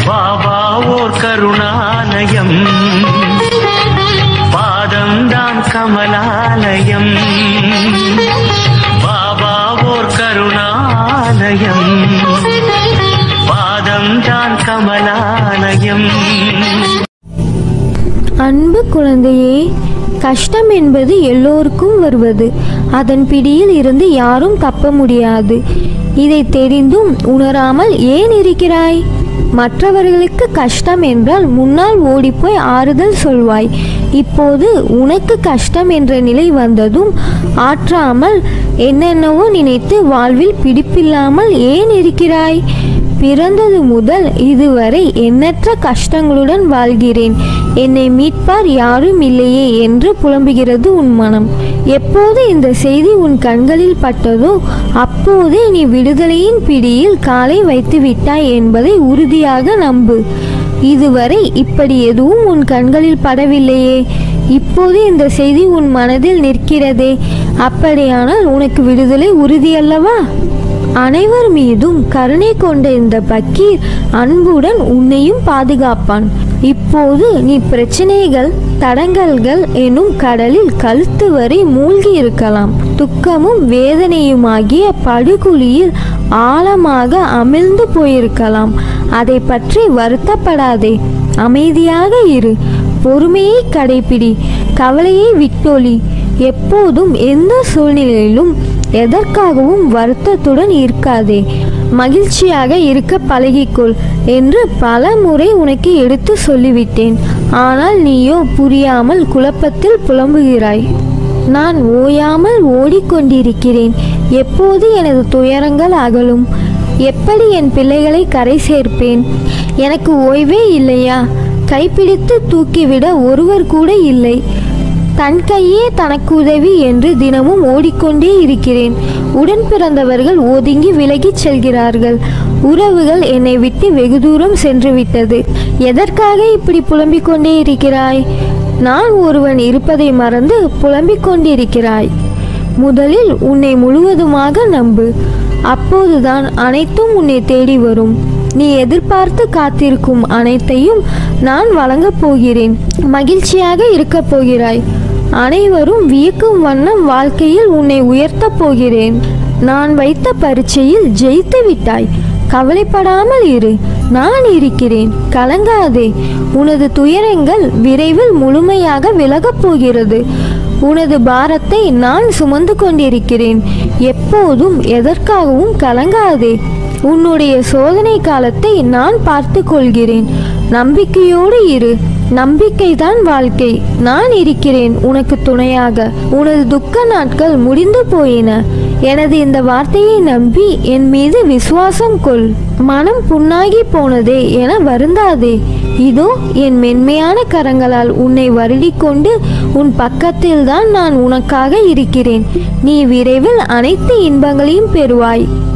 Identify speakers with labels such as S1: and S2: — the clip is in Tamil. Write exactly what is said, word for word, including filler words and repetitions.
S1: பாபா ஓர் கருணாலயம், பாதம்தான் கமலாலயம். பாபா ஓர் கருணாலயம், பாதம்தான் கமலாலயம்.
S2: அன்பு குழந்தையே, கஷ்டம் என்பது எல்லோருக்கும் வருவது. அதன் பிடியில் இருந்து யாரும் தப்ப முடியாது. இதை தெரிந்தும் உணராமல் ஏன் இருக்கிறாய்? மற்றவர்களுக்கு கஷ்டம் என்றால் முன்னால் ஓடிப்போய் ஆறுதல் சொல்வாய். இப்போது உனக்கு கஷ்டம் என்ற நிலை வந்ததும் ஆற்றாமல் என்னென்னவோ நினைத்து வாழ்வில் பிடிப்பில்லாமல் ஏன் இருக்கிறாய்? பிறந்தது முதல் இதுவரை எண்ணற்ற கஷ்டங்களுடன் வாழ்கிறேன், என்னை மீட்பார் யாரும் இல்லையே என்று புலம்புகிறது உன் மனம். எப்போது இந்த செய்தி உன் கண்களில் பட்டதோ அப்போதே நீ விடுதலையின் பிடியில் காலை வைத்து விட்டாய் என்பதை உறுதியாக நம்பு. இதுவரை இப்படி எதுவும் உன் கண்களில் படவில்லையே, இப்போது இந்த செய்தி உன் மனதில் நிற்கிறதே. அப்படியானால் உனக்கு விடுதலை உறுதியல்லவா? அனைவர் மீதும் கருணை கொண்ட இந்த பக்கீர் அன்புடன் உன்னையும் பாதுகாப்பான். இப்போது நீ பிரச்சனைகள் தடங்கல்கள் எனும் கடலில் கழுத்து வரை மூழ்கி இருக்கலாம். துக்கமும் வேதனையுமாகிய படுகுழியில் ஆழமாக அமிழ்ந்து போயிருக்கலாம். அதை பற்றி வருத்தப்படாதே, அமைதியாக இரு, பொறுமையை கடைபிடி, கவலையை விட்டொழி. எப்போதும் எந்த சூழ்நிலையிலும் எதற்காகவும் வருத்தத்துடன் இருக்காதே, மகிழ்ச்சியாக இருக்க பழகிக்கொள் என்று பல முறை உனக்கு எடுத்து சொல்லிவிட்டேன். ஆனால் நீயோ புரியாமல் குழப்பத்தில் புலம்புகிறாய். நான் ஓயாமல் ஓடிக்கொண்டிருக்கிறேன். எப்போது எனது துயரங்கள் அகலும்? எப்படி என் பிள்ளைகளை கரை சேர்ப்பேன்? எனக்கு ஓய்வே இல்லையா? கைப்பிடித்து தூக்கிவிட ஒருவர் கூட இல்லை. தன் கையே தனக்கு உதவி என்று தினமும் ஓடிக்கொண்டே இருக்கிறேன். உடன் பிறந்தவர்கள் ஒதுங்கி விலகிச் செல்கிறார்கள். உறவுகள் என்னை விட்டு வெகு தூரம் சென்று விட்டது. எதற்காக இப்படி புலம்பிக் கொண்டே இருக்கிறாய்? நான் ஒருவன் இருப்பதை மறந்து புலம்பிக் கொண்டிருக்கிறாய். முதலில் உன்னை முழுவதுமாக நம்பு, அப்போதுதான் அனைத்தும் உன்னை தேடி வரும். நீ எதிர்பார்த்து காத்திருக்கும் அனைத்தையும் நான் வழங்கப் போகிறேன். மகிழ்ச்சியாக இருக்கப் போகிறாய். அனைவரும் வியக்கும் வண்ணம் வாழ்க்கையில் உன்னை உயர்த்தப் போகிறேன். நான் வைத்த பரீட்சையில் ஜெயித்து விட்டாய். கவலைப்படாமல் இரு, நான் இருக்கிறேன். கலங்காதே. உனது துயரங்கள் விரைவில் முழுமையாக விலகப் போகிறது. உனது பாரத்தை நான் சுமந்து கொண்டிருக்கிறேன். எப்போதும் எதற்காகவும் கலங்காதே. உன்னுடைய சோதனை காலத்தை நான் பார்த்து கொள்கிறேன். நம்பிக்கையோடு இரு. நம்பிக்கைதான் வாழ்க்கை. நான் இருக்கிறேன் உனக்கு துணையாக. உனது துக்க நாட்கள் முடிந்து போயின. எனது இந்த வார்த்தையை நம்பி என் மீது விசுவாசம் கொள். மனம் புண்ணாகி போனதே என வருந்தாதே. இதோ என் மென்மையான கரங்களால் உன்னை வருடிக்கொண்டு உன் பக்கத்தில்தான் நான் உனக்காக இருக்கிறேன். நீ விரைவில் அனைத்து இன்பங்களையும் பெறுவாய்.